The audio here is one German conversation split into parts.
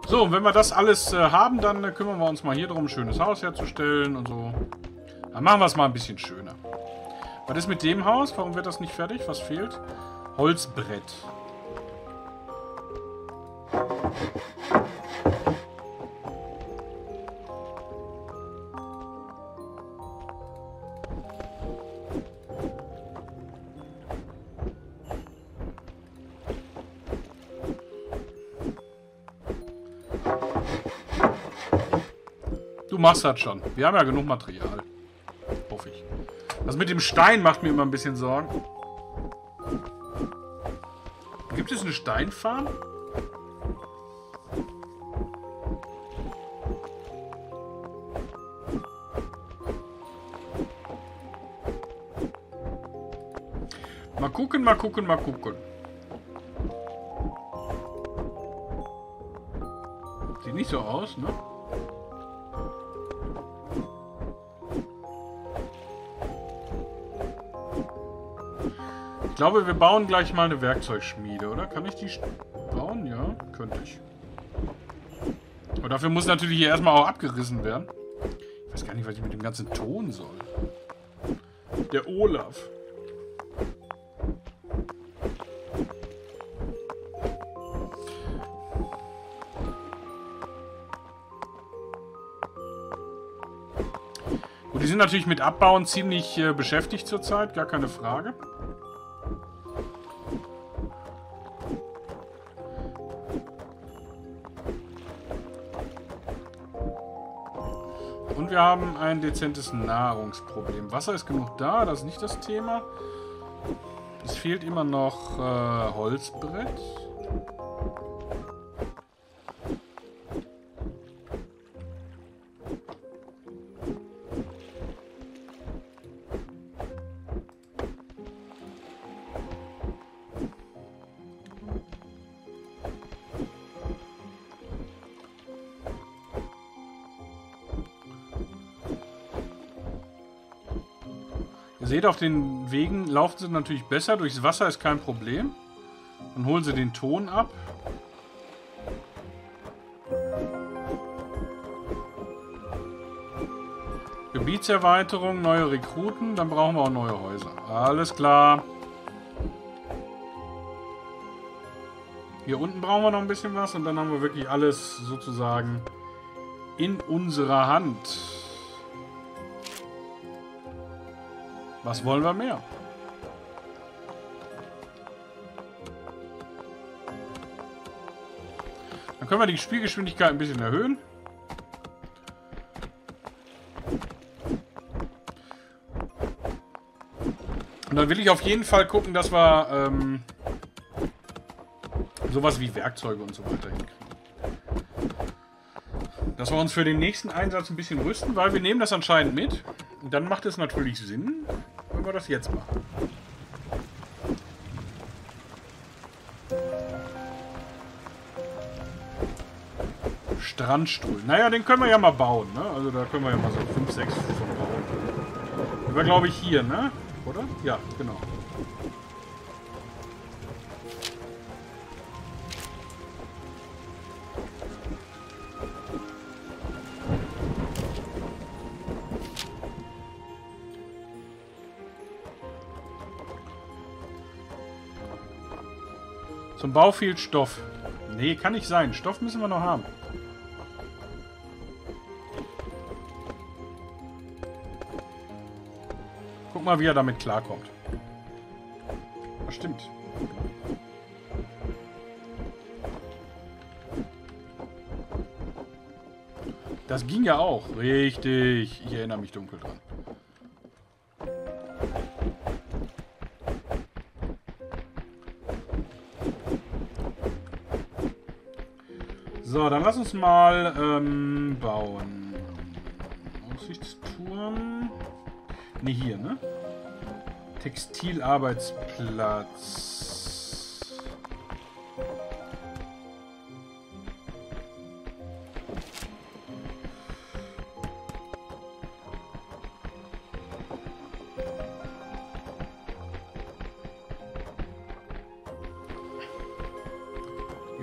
So, und wenn wir das alles haben, dann kümmern wir uns mal hier drum, ein schönes Haus herzustellen und so. Dann machen wir es mal ein bisschen schöner. Was ist mit dem Haus? Warum wird das nicht fertig? Was fehlt? Holzbrett. Du machst das schon. Wir haben ja genug Material. Hoffe ich. Das mit dem Stein macht mir immer ein bisschen Sorgen. Gibt es eine Steinfarm? Mal gucken, mal gucken, mal gucken. Sieht nicht so aus, ne? Ich glaube, wir bauen gleich mal eine Werkzeugschmiede, oder? Kann ich die bauen? Ja, könnte ich. Aber dafür muss natürlich hier erstmal auch abgerissen werden. Ich weiß gar nicht, was ich mit dem ganzen Ton soll. Der Olaf. Gut, die sind natürlich mit Abbauen ziemlich beschäftigt zurzeit, gar keine Frage. Und wir haben ein dezentes Nahrungsproblem. Wasser ist genug da, das ist nicht das Thema. Es fehlt immer noch Holzbrett. Ihr seht, auf den Wegen laufen sie natürlich besser. Durchs Wasser ist kein Problem. Dann holen sie den Ton ab. Gebietserweiterung, neue Rekruten. Dann brauchen wir auch neue Häuser. Alles klar. Hier unten brauchen wir noch ein bisschen was. Und dann haben wir wirklich alles sozusagen in unserer Hand. Was wollen wir mehr? Dann können wir die Spielgeschwindigkeit ein bisschen erhöhen. Und dann will ich auf jeden Fall gucken, dass wir sowas wie Werkzeuge und so weiter hinkriegen. Dass wir uns für den nächsten Einsatz ein bisschen rüsten, weil wir nehmen das anscheinend mit. Und dann macht es natürlich Sinn, wenn wir das jetzt machen. Strandstuhl. Naja, den können wir ja mal bauen, ne? Also da können wir ja mal so 5, 6 von bauen. Der war, glaube ich, hier, ne? Oder? Ja, genau. Zum Bau fehlt Stoff. Nee, kann nicht sein. Stoff müssen wir noch haben. Guck mal, wie er damit klarkommt. Das stimmt. Das ging ja auch. Richtig. Ich erinnere mich dunkel dran. So, dann lass uns mal bauen. Aussichtsturm. Ne, hier, ne? Textilarbeitsplatz.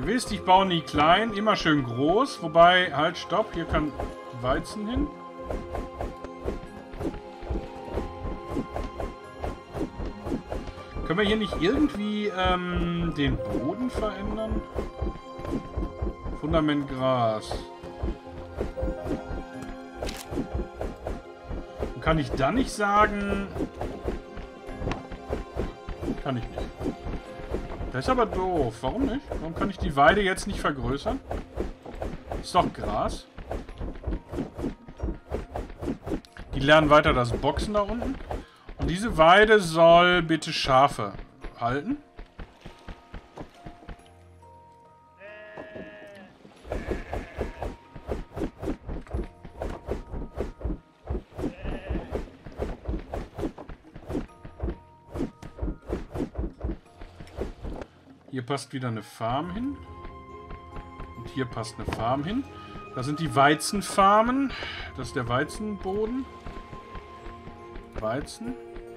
wisst, ich baue nie klein, immer schön groß. Wobei, halt, stopp, hier kann Weizen hin. Können wir hier nicht irgendwie den Boden verändern? Fundament Gras. Und kann ich dann nicht sagen... Kann ich nicht. Das ist aber doof. Warum nicht? Warum kann ich die Weide jetzt nicht vergrößern? Ist doch Gras. Die lernen weiter das Boxen da unten. Und diese Weide soll bitte Schafe halten. Hier passt wieder eine Farm hin. Und hier passt eine Farm hin. Das sind die Weizenfarmen. Das ist der Weizenboden. Weizen.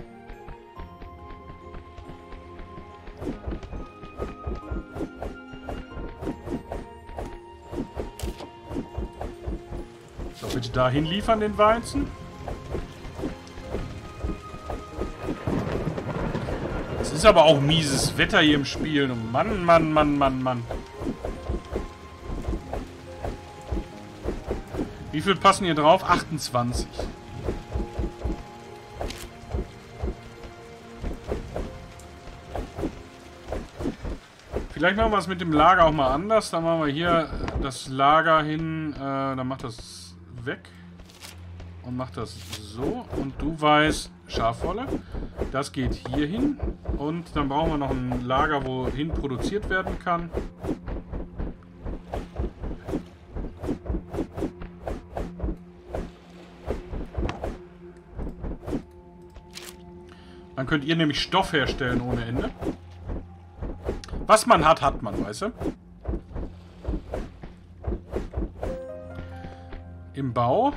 So, bitte dahin liefern den Weizen. Es ist aber auch mieses Wetter hier im Spiel. Mann, Mann, Mann, Mann, Mann. Wie viel passen hier drauf? 28. Vielleicht machen wir es mit dem Lager auch mal anders. Dann machen wir hier das Lager hin. Dann macht das weg. Und macht das so. Und du weißt, Schafwolle. Das geht hier hin. Und dann brauchen wir noch ein Lager, wohin produziert werden kann. Dann könnt ihr nämlich Stoff herstellen ohne Ende. Was man hat, hat man, weißt du? Im Bau.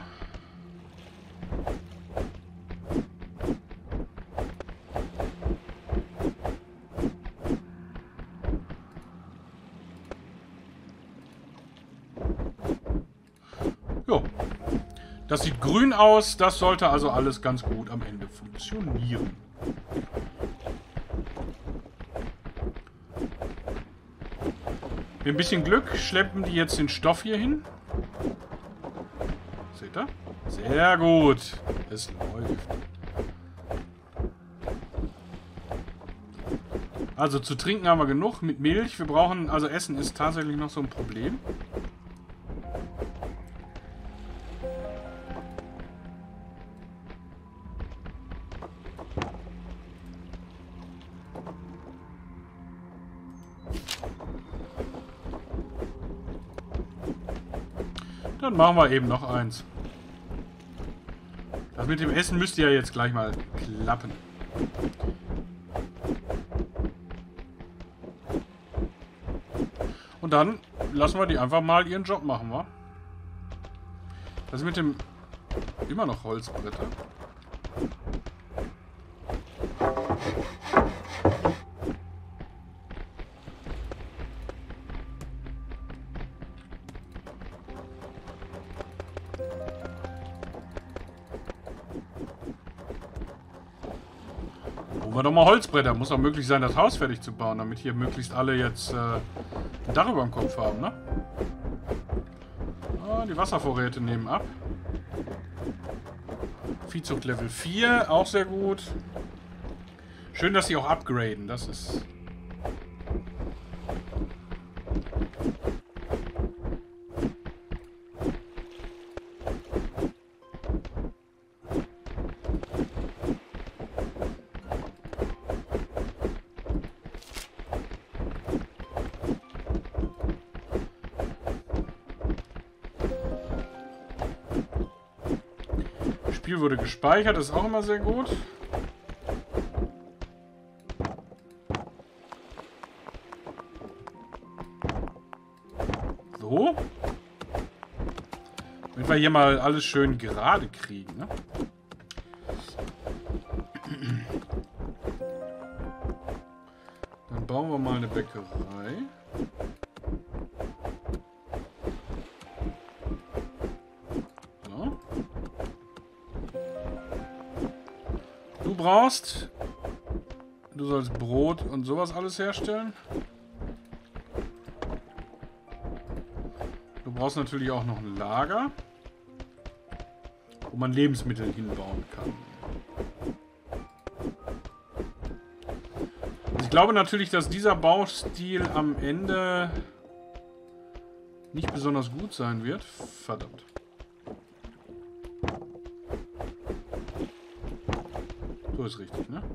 Jo. Das sieht grün aus. Das sollte also alles ganz gut am Ende funktionieren. Mit ein bisschen Glück schleppen die jetzt den Stoff hier hin. Seht ihr? Sehr gut. Es läuft. Also zu trinken haben wir genug. Mit Milch. Wir brauchen... Also Essen ist tatsächlich noch so ein Problem. Dann machen wir eben noch eins. Das mit dem Essen müsste ja jetzt gleich mal klappen. Und dann lassen wir die einfach mal ihren Job machen, wa? Das mit dem... Immer noch Holzbretter. Holen wir doch mal Holzbretter. Muss auch möglich sein, das Haus fertig zu bauen, damit hier möglichst alle jetzt ein Dach über dem Kopf haben, ne? Ah, die Wasservorräte nehmen ab. Viehzucht Level 4, auch sehr gut. Schön, dass sie auch upgraden, das ist... Spiel wurde gespeichert, ist auch immer sehr gut. So. Damit wir hier mal alles schön gerade kriegen, ne? Dann bauen wir mal eine Bäckerei. brauchst... Du sollst Brot und sowas alles herstellen. Du brauchst natürlich auch noch ein Lager, wo man Lebensmittel hinbauen kann. Also ich glaube natürlich, dass dieser Baustil am Ende nicht besonders gut sein wird. Verdammt. So ist richtig, ne?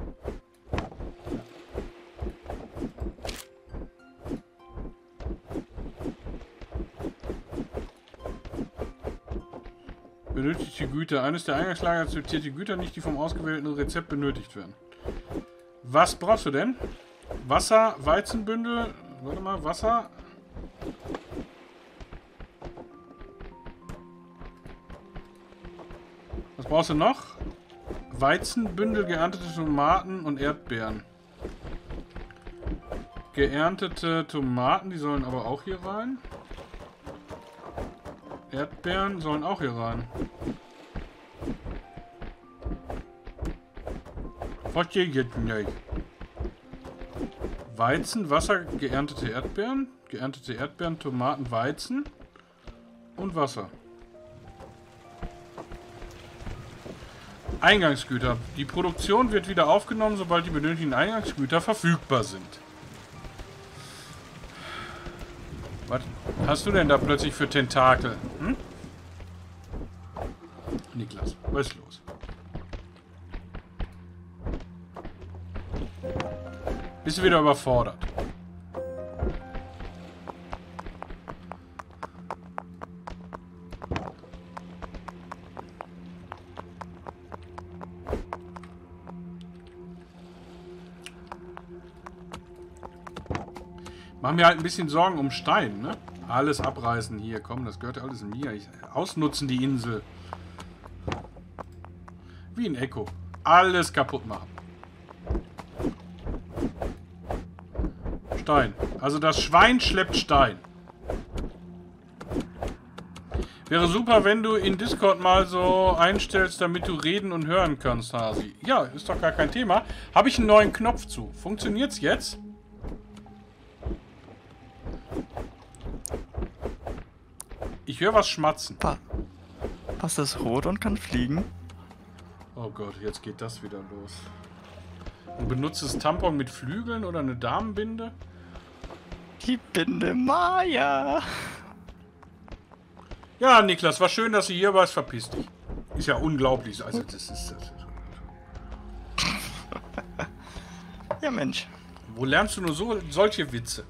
Benötigte Güter. Eines der Eingangslager akzeptiert die Güter nicht, die vom ausgewählten Rezept benötigt werden. Was brauchst du denn? Wasser, Weizenbündel. Warte mal, Wasser. Was brauchst du noch? Weizenbündel, geerntete Tomaten und Erdbeeren. Geerntete Tomaten, die sollen aber auch hier rein. Erdbeeren sollen auch hier rein. Verstehe ich jetzt nicht. Weizen, Wasser, geerntete Erdbeeren, Tomaten, Weizen und Wasser. Eingangsgüter. Die Produktion wird wieder aufgenommen, sobald die benötigten Eingangsgüter verfügbar sind. Was hast du denn da plötzlich für Tentakel? Hm? Niklas, was ist los? Bist du wieder überfordert? Machen wir halt ein bisschen Sorgen um Stein, ne? Alles abreißen hier, komm, das gehört alles mir. Ausnutzen die Insel. Wie ein Echo. Alles kaputt machen. Stein. Also das Schwein schleppt Stein. Wäre super, wenn du in Discord mal so einstellst, damit du reden und hören kannst, Hasi. Ja, ist doch gar kein Thema. Habe ich einen neuen Knopf zu. Funktioniert's jetzt? Ich höre was schmatzen. Was ist rot und kann fliegen? Oh Gott, jetzt geht das wieder los. Und benutzt es Tampon mit Flügeln oder eine Damenbinde? Die Binde Maya. Ja, Niklas, war schön, dass du hier warst. Verpiss dich. Ist ja unglaublich. Also, das ist... Ja, Mensch. Wo lernst du nur solche Witze?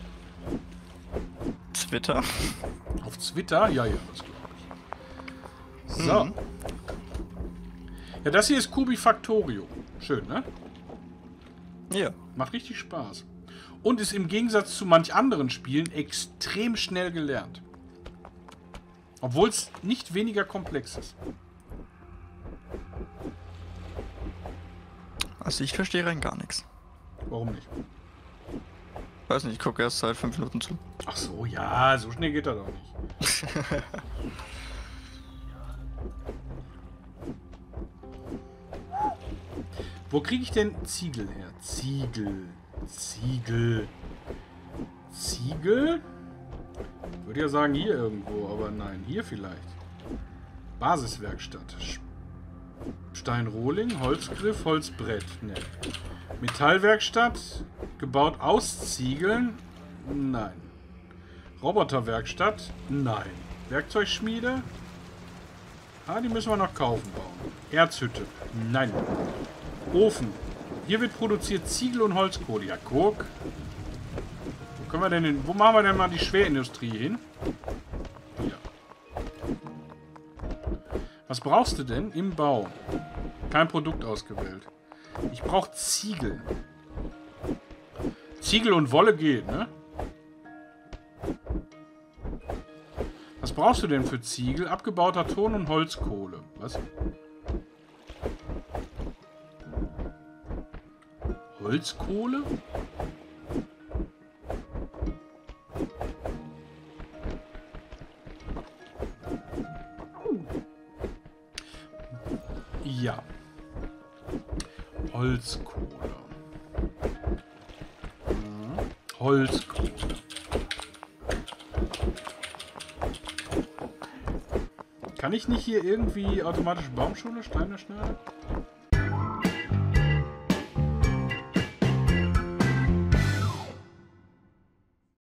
Twitter. Auf Twitter? Ja, ja, das glaube ich. So. Mhm. Ja, das hier ist Kubifactorio. Schön, ne? Ja. Macht richtig Spaß. Und ist im Gegensatz zu manch anderen Spielen extrem schnell gelernt. Obwohl es nicht weniger komplex ist. Also ich verstehe rein gar nichts. Warum nicht? Weiß nicht, ich gucke erst seit 5 Minuten zu. Ach so, ja, so schnell geht das doch nicht. Wo kriege ich denn Ziegel her? Ziegel. Würde ja sagen hier irgendwo, aber nein, hier vielleicht. Basiswerkstatt. Steinrohling, Holzgriff, Holzbrett. Ne. Metallwerkstatt. Gebaut aus Ziegeln. Nein. Roboterwerkstatt. Nein. Werkzeugschmiede. Ah, die müssen wir noch kaufen bauen. Erzhütte. Nein. Ofen. Hier wird produziert Ziegel und Holzkohle. Ja, guck. Wo können wir denn hin? Wo machen wir denn mal die Schwerindustrie hin? Ja. Was brauchst du denn im Bau? Kein Produkt ausgewählt. Ich brauche Ziegel. Ziegel und Wolle geht, ne? Was brauchst du denn für Ziegel? Abgebauter Ton und Holzkohle. Was? Holzkohle? Ja. Holzkohle. Ja. Holzkohle. Kann ich nicht hier irgendwie automatisch Baumschule, Steine schneiden?